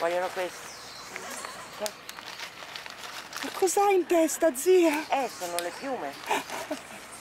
Vogliono questi. Ma cos'hai in testa, zia? Sono le piume.